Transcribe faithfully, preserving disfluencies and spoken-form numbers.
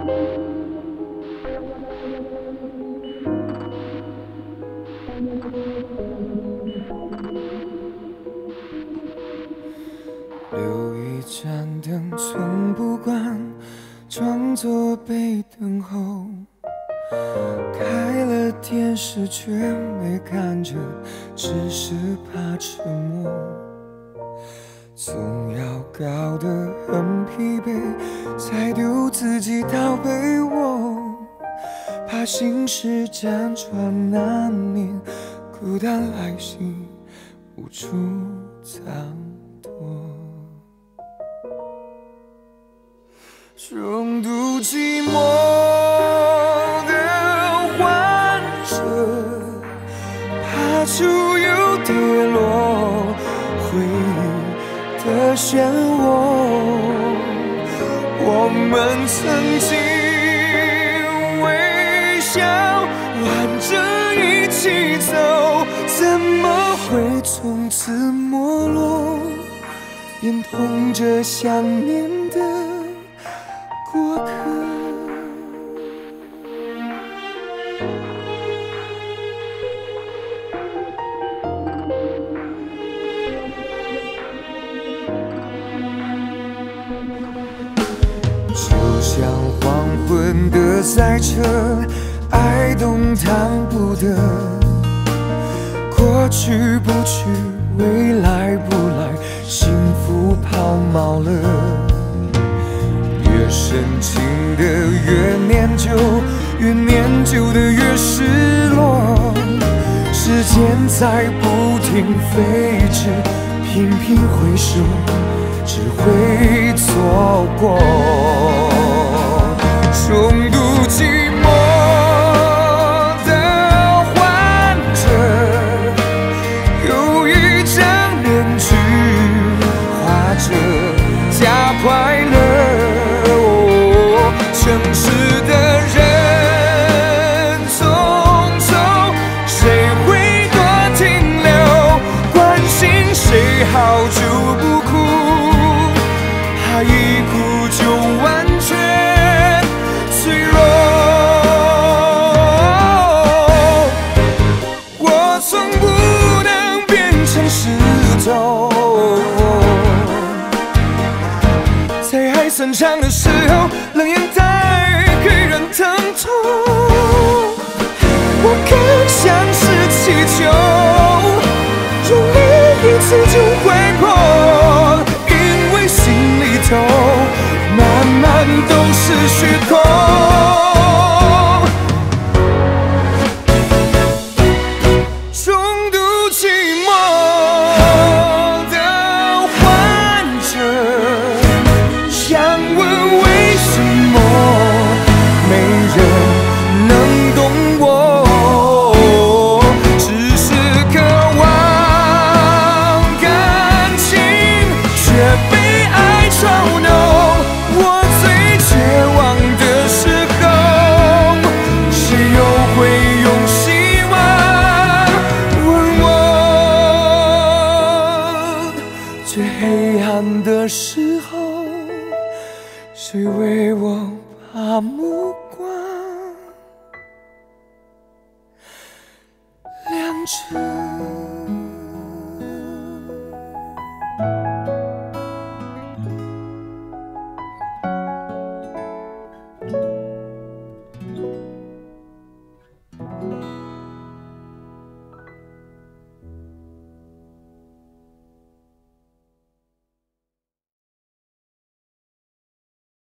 留一盏灯，从不关，装作被等候。开了电视却没看着，只是怕沉默。总要搞得很疲惫，才丢自己到被窝。怕心事辗转难眠，孤单来袭无处藏躲。重度寂寞的患者，怕出又跌落，回忆的漩涡。我们曾经微笑，挽着一起走，怎么会从此没落？眼痛着想念的过客。就像黄昏的赛车，爱动弹不得，过去不去，未来不来，幸福抛锚了。越深情的越念旧，越念旧的越失落。时间在不停飞驰，频频回首，只会错过。重度寂寞的患者，有一张面具画着假快乐。城市的人匆匆，谁会多停留？关心谁好久不哭，怕一哭就完全脆弱。我从不能变成石头，在爱散场的时候，冷眼带给人疼痛。我更像是气球，用力一次就会破，因为心里头满满都是虚空。重度寂寞的患者，想问为什么没人能懂我？只是渴望感情，却被爱嘲弄。我最绝望的时候，谁又会用希望问我？最黑暗的时候，谁为我把目光亮着？